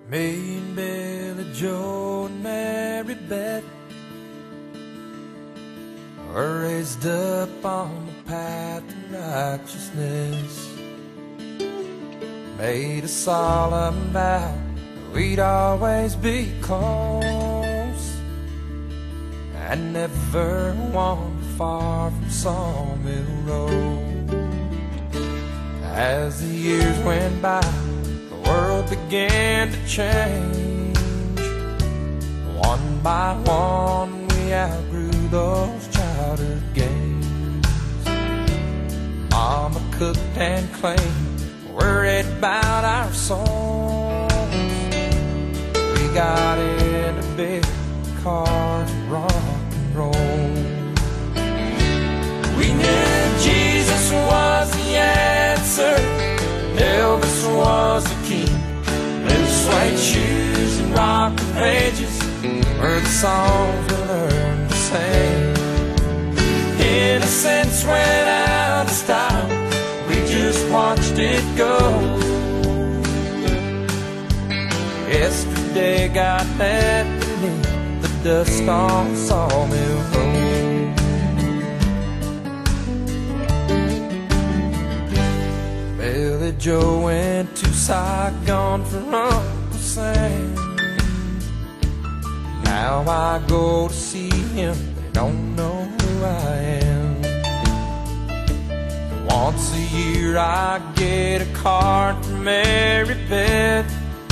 Me and Billy Joe and Mary Beth were raised up on the path of righteousness. Made a solemn vow that we'd always be close and never wander far from Sawmill Road. As the years went by, the world began to change. One by one we outgrew those childhood games. Mama cooked and cleaned, worried about our souls. We got into big cars and rock and roll. We knew Jesus was the answer, Elvis was the king. Little suede shoes and rockin' pages were the songs we learned to sing. Innocence went out of style, we just watched it go. Yesterday got left beneath the dust on Sawmill Road. Billy Joe went to Saigon for Uncle Sam. Now I go to see him, they don't know who I am. Once a year I get a card from Mary Beth.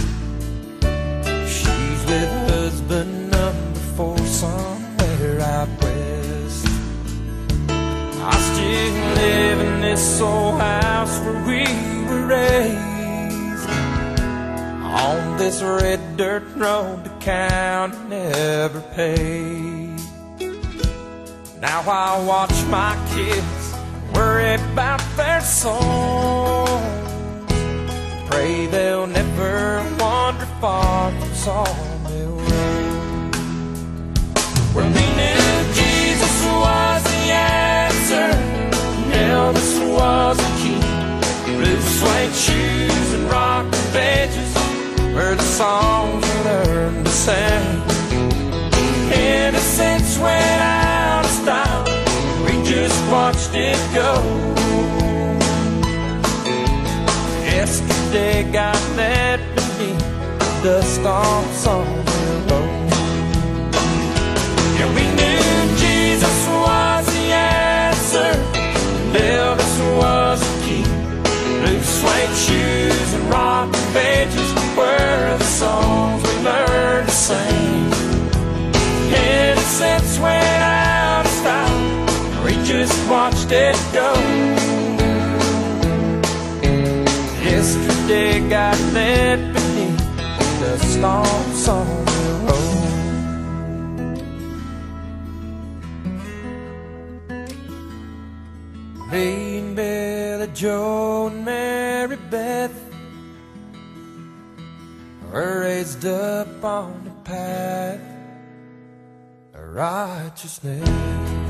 She's with husband number 4 somewhere out west. I still live in this old house where we were raised, on this red dirt road the county never paved. Now I watch my kids worry about their souls, pray they'll never wander far from Sawmill Road. Where we knew Jesus was the answer, Elvis was the king. Blue suede shoes and rockin' pages were the songs we learned to sing. Innocence went out of style, we just watched it go. Yesterday got left beneath the dust on Sawmill Road. Yeah, we knew Jesus was the answer, Elvis was the key. Blue suede shoes and rockin' pages were the songs we learned to sing. Innocence went out of style, we just watched it go. Yesterday got left beneath the dust on Sawmill Road. Me and Billy Joe and Mary Beth were raised up on the path of righteousness.